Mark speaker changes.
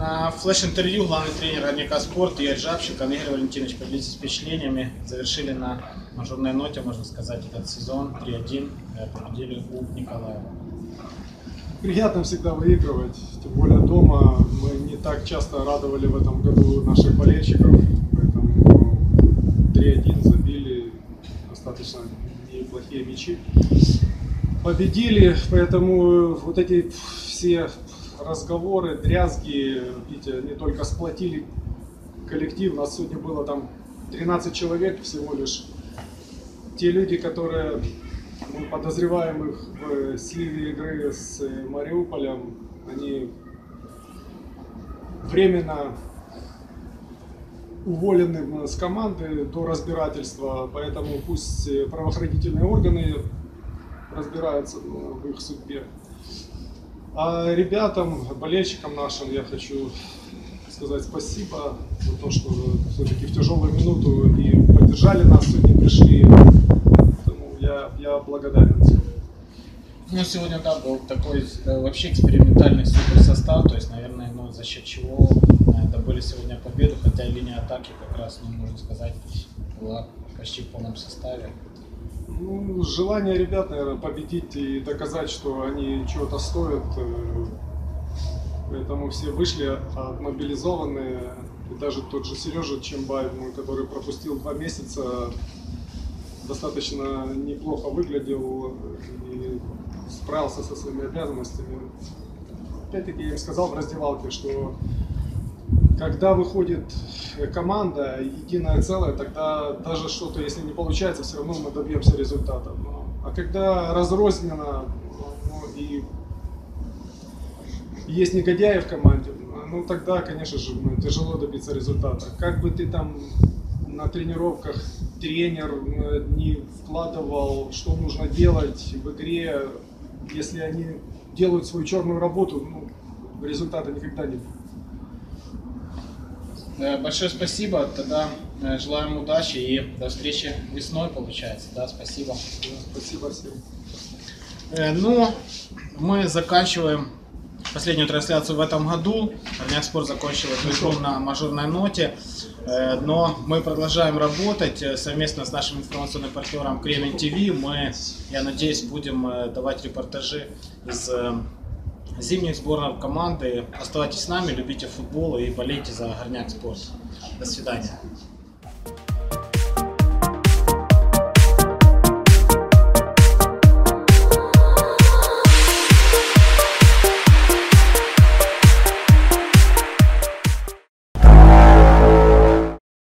Speaker 1: На флеш-интервью главный тренер Горняка «Спорт» Игорь Жабченко и Игорь Валентинович поделились впечатлениями. Завершили на мажорной ноте, можно сказать, этот сезон 3-1, победили у Николаева.
Speaker 2: Приятно всегда выигрывать, тем более дома. Мы не так часто радовали в этом году наших болельщиков, поэтому 3-1 забили, достаточно неплохие мячи. Победили, поэтому вот эти все разговоры, дрязги, видите, не только сплотили коллектив. У нас сегодня было там 13 человек всего лишь. Те люди, которые мы подозреваем их в сливе игры с Мариуполем, они временно уволены с команды до разбирательства, поэтому пусть правоохранительные органы разбираются в их судьбе. А ребятам, болельщикам нашим я хочу сказать спасибо за то, что все-таки в тяжелую минуту и поддержали нас, сегодня пришли. Поэтому я благодарен.
Speaker 1: Ну, сегодня, да, был такой вообще экспериментальный супер состав, то есть, наверное, за счет чего добыли сегодня победу, хотя линия атаки как раз, можно сказать, была почти в полном составе.
Speaker 2: Ну, желание ребят, наверное, победить и доказать, что они чего-то стоят. Поэтому все вышли отмобилизованные. И даже тот же Сережа Чембаев, который пропустил 2 месяца, достаточно неплохо выглядел и справился со своими обязанностями. Опять-таки я им сказал в раздевалке, что когда выходит команда, единое целое, тогда даже что-то, если не получается, все равно мы добьемся результата. А когда разрозненно и есть негодяи в команде, ну тогда, конечно же, тяжело добиться результата. Как бы ты там на тренировках тренер не вкладывал, что нужно делать в игре, если они делают свою черную работу, результата никогда не будет.
Speaker 1: Большое спасибо, тогда желаем удачи и до встречи весной, получается, да, спасибо.
Speaker 2: Спасибо всем.
Speaker 1: Ну, мы заканчиваем последнюю трансляцию в этом году. Горняк «Спорт» закончил эту игру на мажорной ноте, но мы продолжаем работать совместно с нашим информационным партнером Кремень ТВ. Мы, я надеюсь, будем давать репортажи из зимних сборных команды. Оставайтесь с нами, любите футбол и болейте за Горняк «Спорт». До свидания.